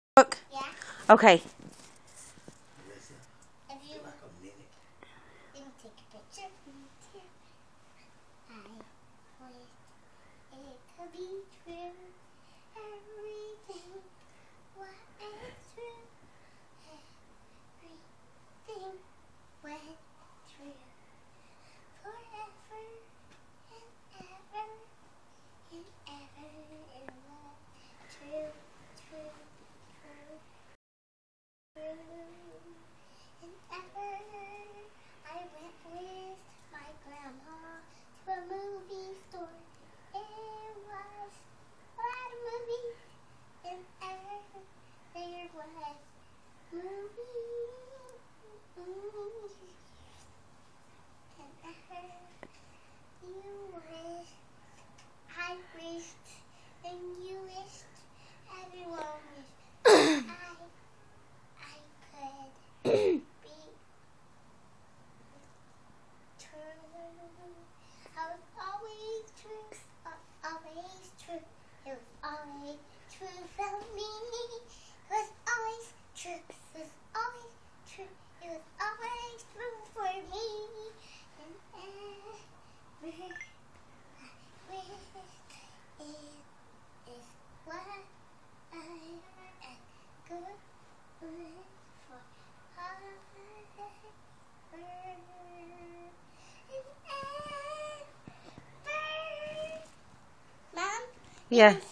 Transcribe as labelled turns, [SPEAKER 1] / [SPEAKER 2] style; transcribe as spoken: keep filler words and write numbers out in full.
[SPEAKER 1] Look.
[SPEAKER 2] Yeah.
[SPEAKER 1] Okay.
[SPEAKER 2] If you let me take a picture. I wish it could be true. Everything what is true. Everything went true. Forever and ever and ever and ever. True, true, true. And ever, I went with my grandma to a movie store. It was a lot of movies, and ever there was movies. And ever you wished, I wished, and you wished, everyone wished. I I could be true. I was always true, uh, always true. It was always true for me. It was always true. It was always true. It was always true for me. And ever I wish it is what I am good.
[SPEAKER 1] Yeah.